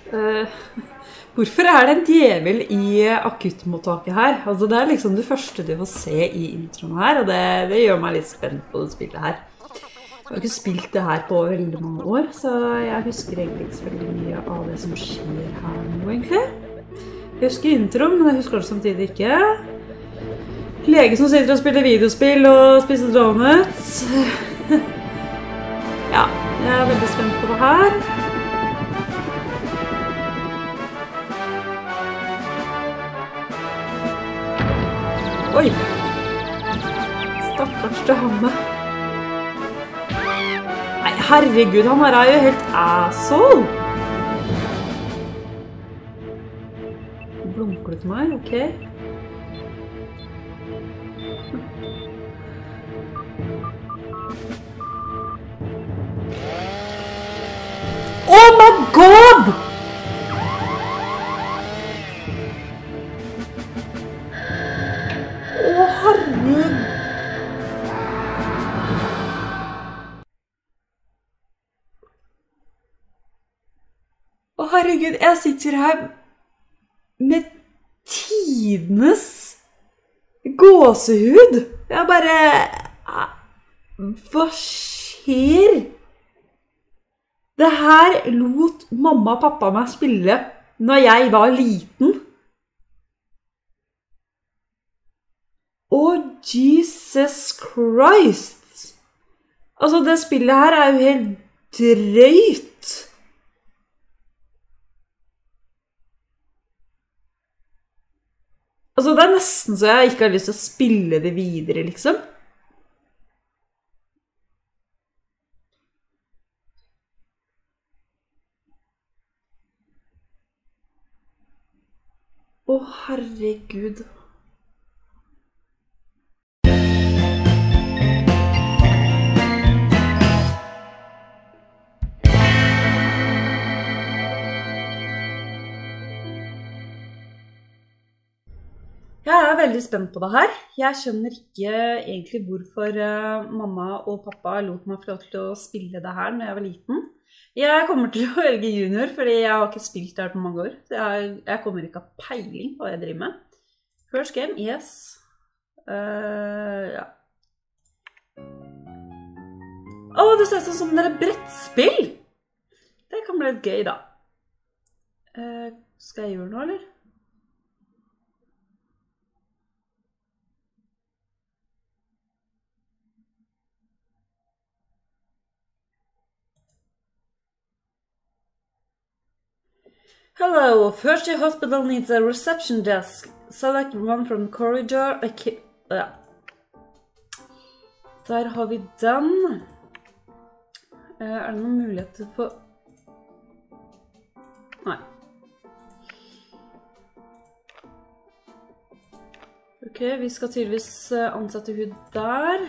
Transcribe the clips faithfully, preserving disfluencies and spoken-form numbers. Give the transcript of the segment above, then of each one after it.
Uh, hvorfor er det en djevel i akuttmottaket her? Altså, det er liksom det første du får se i introen her, og det, det gjør meg litt spent på det spillet her. Jeg har ikke spilt det her på veldig mange år, så jeg husker egentlig ikke så veldig mye av det som skjer her nå, egentlig. Jeg husker introen, men jeg husker det samtidig ikke. Lege som sitter og spiller videospill og spiser donuts. Ja, jeg er veldig spent på det her. Oi! Stakkars dame. Nei, herregud, han her er jo helt asshole. Blunker du til meg? Ok. Oh my god! Å herregud, jeg sitter her med tidenes gåsehud. Jeg bare... Hva skjer? Det her lot mamma og pappa meg spille når jeg var liten. Å, Jesus Christ! Altså, det spillet her er jo helt drøyt. Altså, det er nesten så jeg ikke har lyst til å spille det videre, liksom. Å, herregud. Jeg er veldig spent på det her. Jeg skjønner ikke egentlig hvorfor uh, mamma og pappa lot meg få lov til å spille det her når jeg var liten. Jeg kommer til å velge junior, fordi jeg har ikke spilt det her på mange år. Jeg, jeg kommer ikke av peiling på hva jeg driver med. First game, yes. Uh, ja. Åh, det ser ut som det er brettspill! Det kan bli litt gøy da. Uh, skal jeg gjøre noe, eller? Hello, first your hospital needs a reception desk. Select one from the corridor. Okay. Ja. Der har vi den. Er det noen muligheter for... Nei. Ok, vi skal tydeligvis ansette hud der.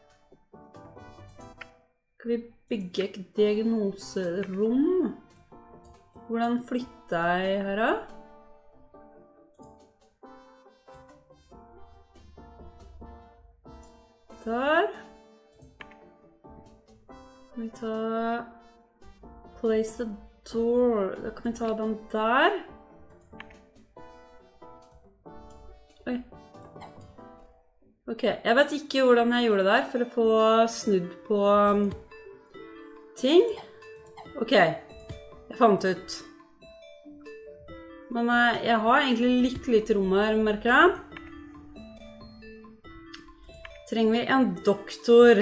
Skal vi bygge et diagnoserom? Hvordan flytter jeg her da? Der. Kan vi ta... Place the door. Da kan vi ta den der. Oi. Ok, jeg vet ikke hvordan jeg gjorde det der for å få snudd på ting. Ok. Jeg fant ut. Men jeg har egentlig litt litt rom her, merker jeg. Trenger vi en doktor?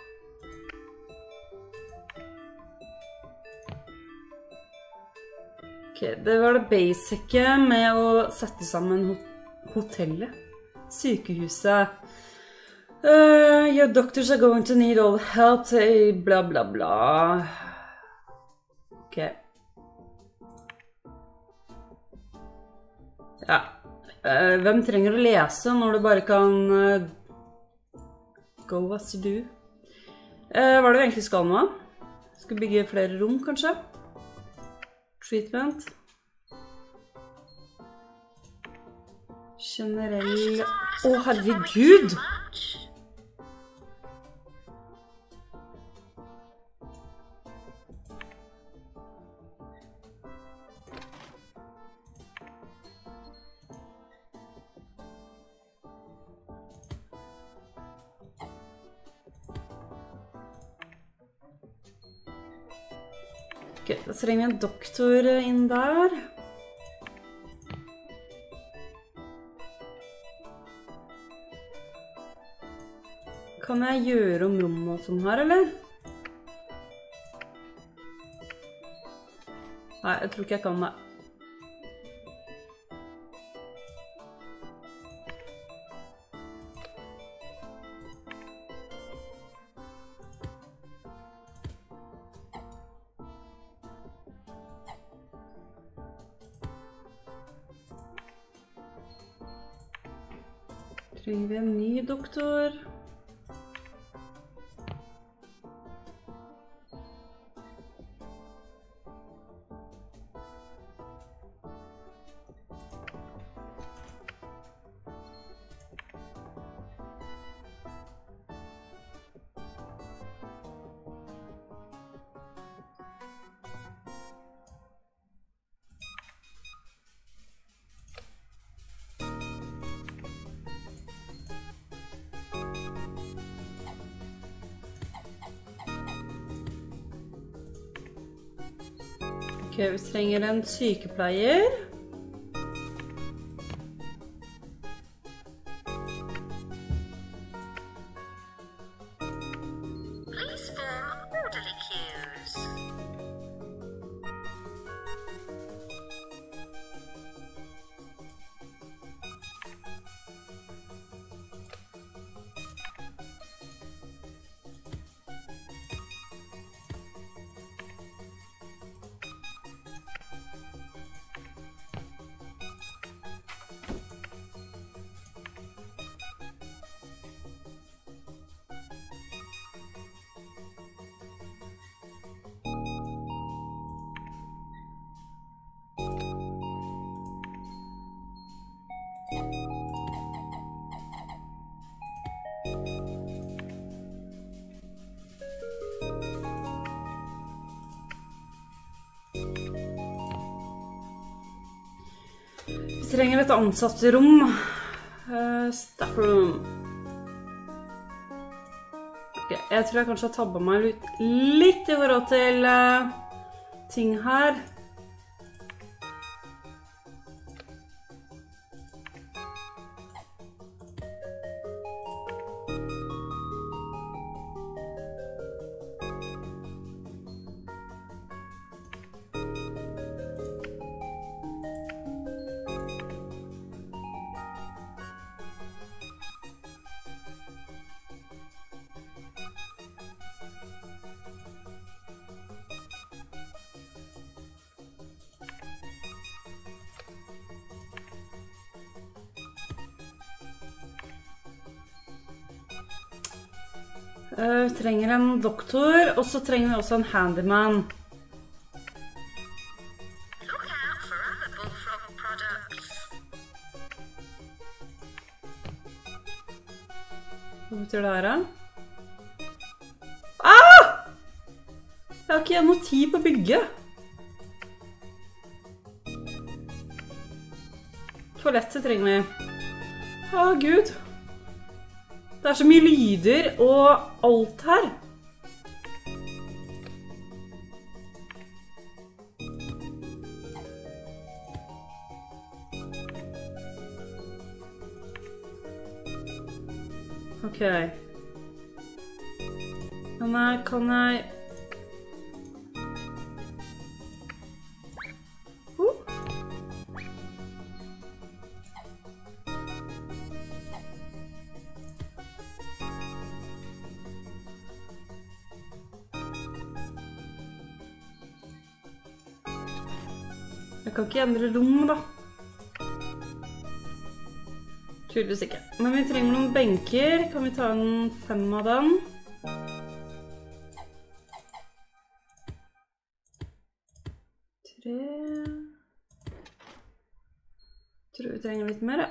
Ok, det var det basice med å sette sammen hotellet. Sykehuset. Uh, your doctors are going to need all help, bla bla bla. Ok. Ja, uh, hvem trenger å lese når du bare kan uh, go as you do? Uh, hva er det vi egentlig skal nå? Skal bygge flere rom, kanskje? Treatment. Generell... Å, herregud! Ok, da trenger vi en doktor inn der. Kan jeg gjøre om rommet og sånn her, eller? Nei, jeg tror ikke jeg kan det. Trenger vi en ny doktor? Ok, vi trenger en sykepleier. Please form orderly queues. Vi trenger et ansattrom. Uh, staff room. Ok, jeg tror jeg kanskje har tabbet meg litt, litt i forhold til uh, ting her. Uh, vi trenger en doktor, og så trenger vi også en handyman. Look out for other Bullfrog products. Hva betyr det her, da? Ah! Jeg har ikke noe tid på bygget. Toalettet trenger vi. Å, Gud. Det er så mye lyder og alt her. Ok. Kan jeg, kan jeg... Uh. Jeg kan ikke endre rom, da. Tydeligvis ikke. Men vi trenger noen benker. Kan vi ta en fem av den? Tre... Tror vi trenger litt mer, ja.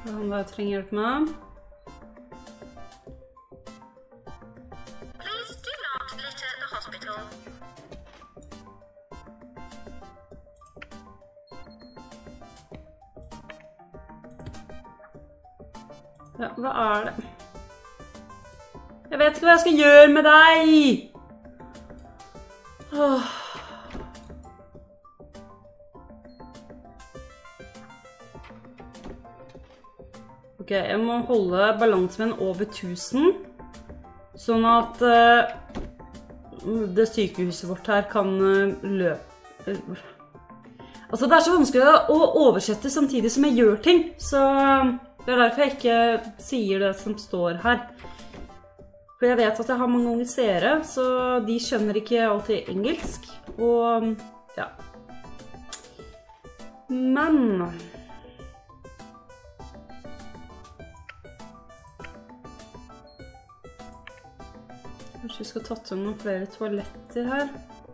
Han der trenger hjelp med. Please do not litter the hospital. Ja, hva er det? Jeg vet ikke hva jeg skal gjøre med deg! Åh. Ok, jeg må holde balansen min over tusen, sånn at uh, det sykehuset vårt her kan uh, løpe. Altså, det er så vanskelig å oversette samtidig som jeg gjør ting, så det er derfor jeg ikke sier det som står her. For jeg vet at jeg har mange unge seere, så de skjønner ikke alltid engelsk, og ja. Men... Kanskje vi skal tatt om noen flere toaletter her.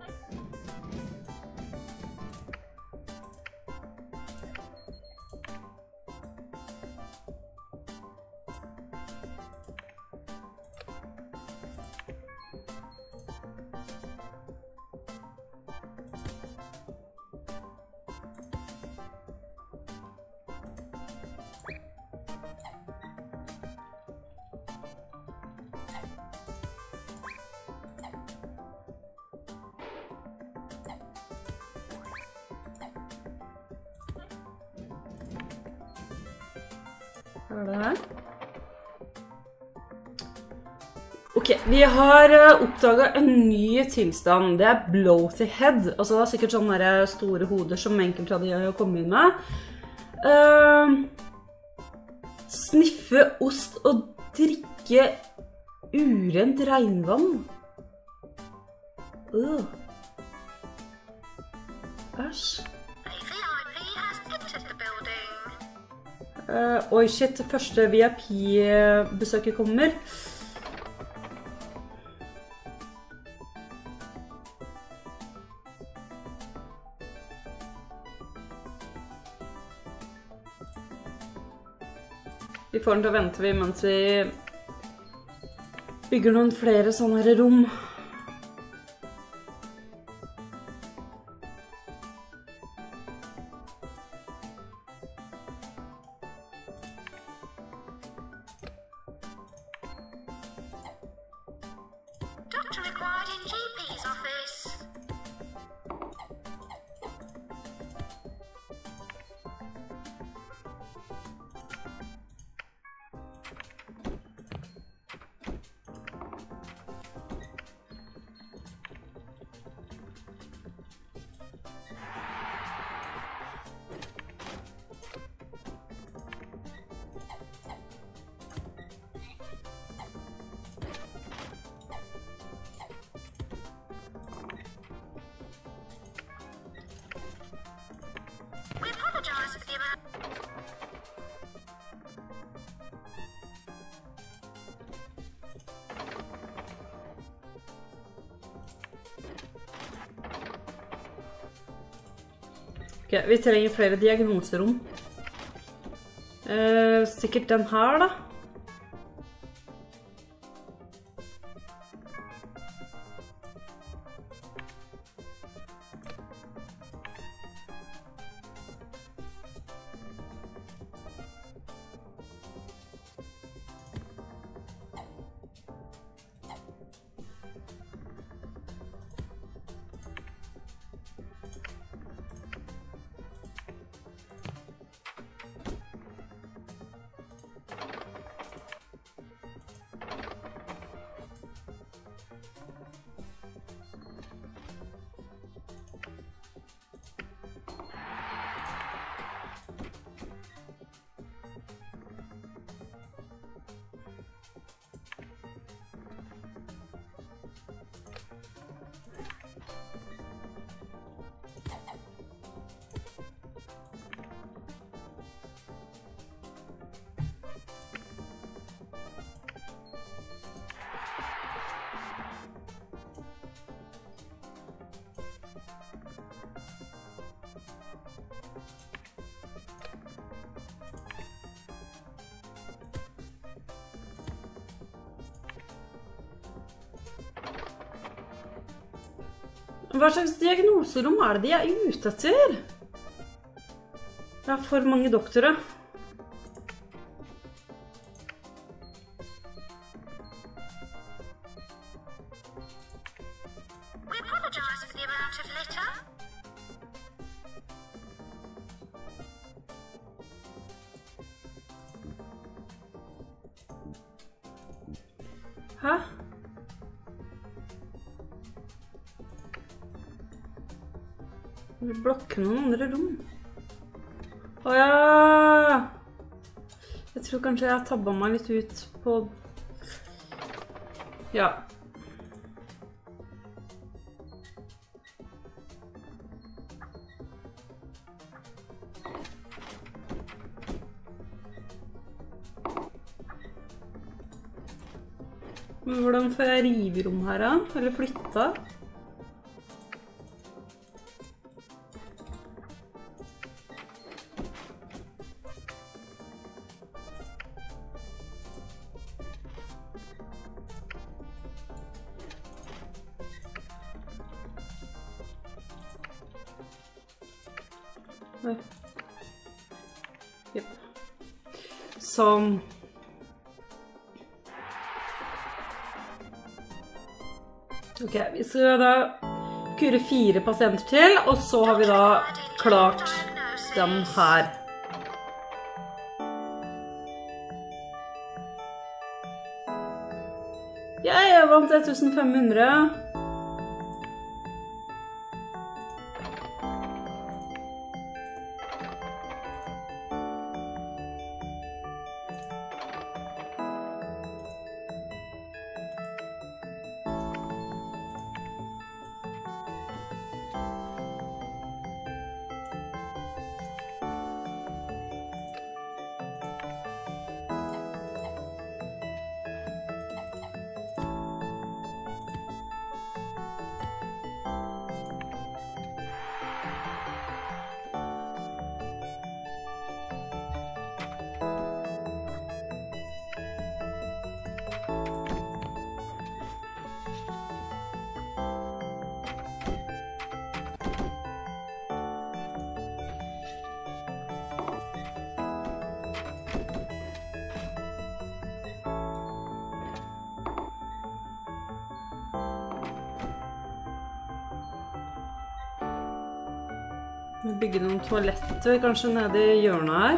Hva er det her? Ok, vi har oppdaget en ny tilstand. Det er bloated head. Altså det er sikkert sånne der store hoder som enkelte av de har kommet inn med. Uh, sniffe ost og drikke urent regnvann. Uh. Æsj. Uh, oi shit, første V I P-besøket kommer. Vi får den til å vente vi mens vi bygger noen flere sånne her rom. Ok, vi trenger flere diagnoserom. Eh, sikkert den her da. Hva slags diagnoserom er det de er ute etter? Det er for mange doktorer. We apologize for the amount of litter. Hæ? Vi blokker noen andre rom. Åja! Jeg tror kanskje jeg har tabbet meg litt ut på... Ja. Men hvordan får jeg rive rom her da? Eller flytta? Oi. Jep. Sånn. Ok, vi skal da kure fire pasienter til, og så har vi da klart den her. Jeg vant ett tusen fem hundre. Vi bygger noen toaletter, kanskje nede i hjørnet her.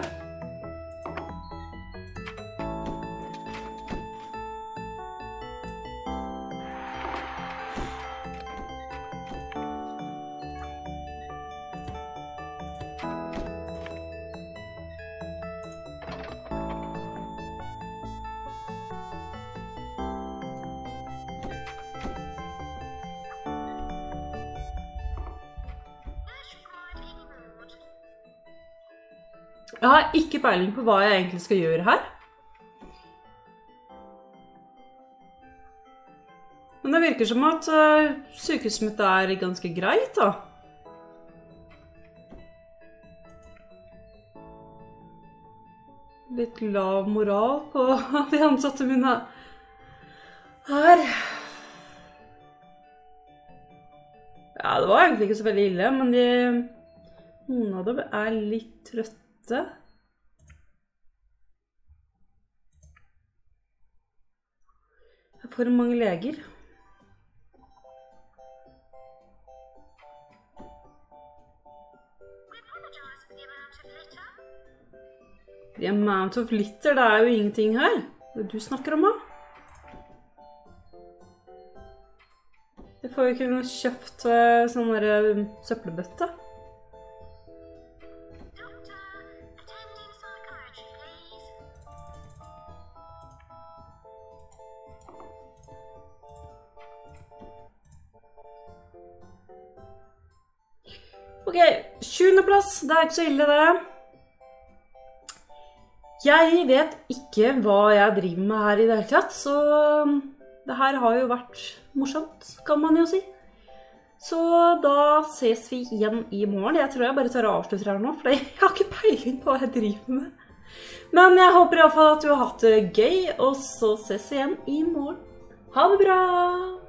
Jeg har ikke peiling på hva jeg egentlig skal gjøre her. Men det virker som at uh, sykehuset mitt er ganske greit, da. Litt lav moral på de ansatte mine her. Ja, det var egentlig ikke så veldig ille, men de, noen av dem er litt trøtte. Det er for mange leger. The amount of litter, det er jo ingenting her. Det er du snakker om, da. Jeg får jo ikke kjøpt sånn der søppelbøtte. Ok, sjuende plass, det er ikke så ille det. Jeg vet ikke hva jeg driver med her i det hele tatt, så det her har jo vært morsomt, kan man jo si. Så da ses vi igjen i morgen. Jeg tror jeg bare tar og avslutter her nå, for jeg har ikke peiling på hva jeg driver med. Men jeg håper i hvert fall at du har hatt det gøy, og så ses vi igjen i morgen. Ha det bra!